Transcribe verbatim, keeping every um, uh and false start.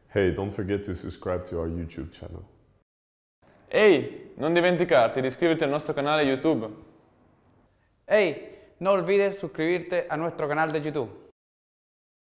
Hey, don't forget to subscribe to our YouTube channel. Ehi, non dimenticarti di iscriverti al nostro canale YouTube. Hey, no olvides suscribirte a nuestro canal de YouTube.